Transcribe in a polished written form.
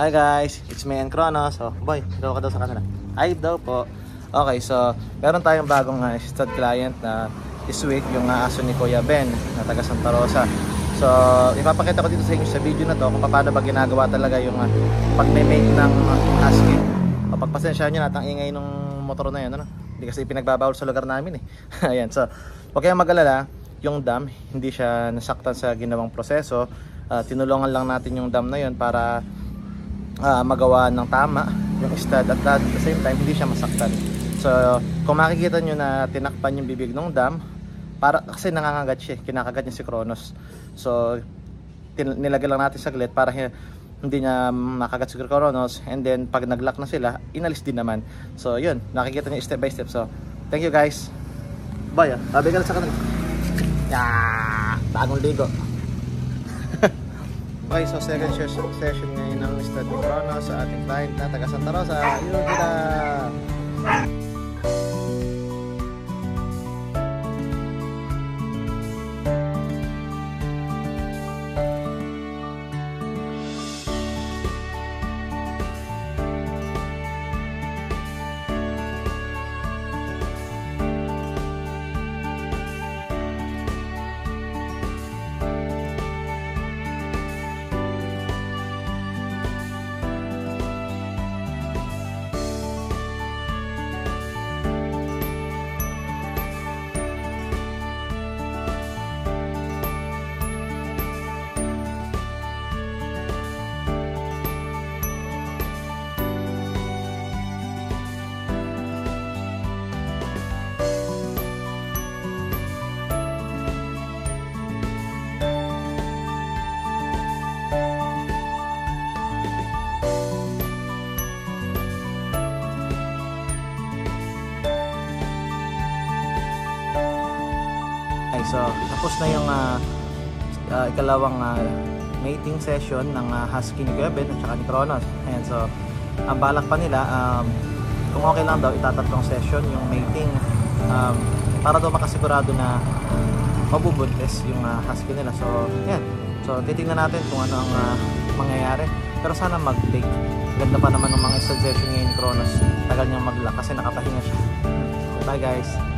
Hi guys, it's me and Kronos. So, boy, ikaw ka daw sa kanila. Hi daw po. Okay, so meron tayong bagong stud client na this week, yung aso ni Kuya Ben na taga Santa Rosa. So, ipapakita ko dito sa inyo sa video na to kung paano ba ginagawa talaga yung pag-mate ng husky. O pagpasensyahan nyo natin ang ingay ng motor na yun, ano? Hindi kasi pinagbabawal sa lugar namin eh. Ayan, so huwag kayong mag-alala, yung dam hindi siya nasaktan sa ginawang proseso. Tinulungan lang natin yung dam na yun para magawa ng tama yung stud at at the same time hindi siya masaktan. So kung makikita nyo na tinakpan yung bibig ng dam, para kasi nangangagat siya, kinakagat niya si Kronos. So nilagay lang natin saglit para hindi niya makagat si Kronos, and then pag nag-lock na sila, inalis din naman. So yun, nakikita niyo step by step. So thank you guys. Bye. Sabi ka lang sa kanila. Bagong ligo. Okay, so second session ngayon ng stud ni Kronos sa ating client na taga Santa Rosa. Yun kita! So, tapos na yung ikalawang mating session ng husky ni Kuya Ben at saka ni Kronos. Ayan, so ang balak pa nila, kung okay lang daw, itatatlong session yung mating para daw makasigurado na mabubuntis yung husky nila. So, yan. So, titingnan natin kung ano ang mangyayari. Pero sana mag-take. Ganda pa naman ng mga stud session ngayon ni Kronos. Tagal niyang mag-lock kasi nakapahinga siya. Bye guys!